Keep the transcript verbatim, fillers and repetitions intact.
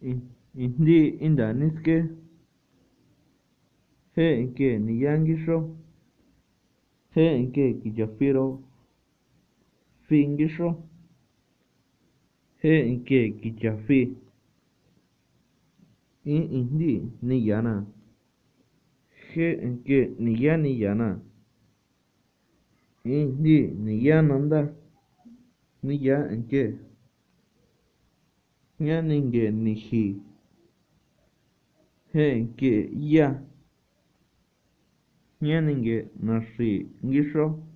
Ijndi inda niske je enke niyanguixó je enke kichafiro finguixó je enke kichafi in ijndi niyana je enke niya niyana ijndi niyananda niya enke jñaninge niji je enke ya jñaninge naxi nguixó.